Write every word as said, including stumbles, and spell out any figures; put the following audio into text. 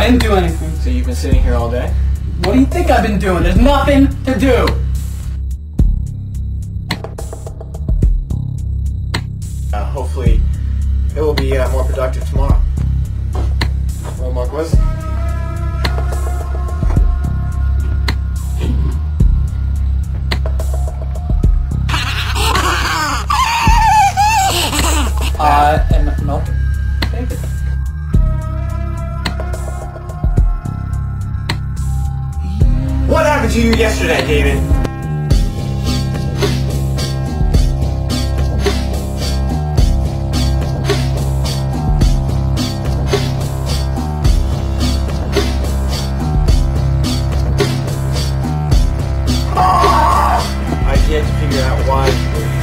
didn't do anything. So you've been sitting here all day? What do you think I've been doing? There's nothing to do. Uh, hopefully, it will be uh, more productive tomorrow. Well, Marquez? Uh, and milk. Thank you. What happened to you yesterday, David? I've yet to figure out why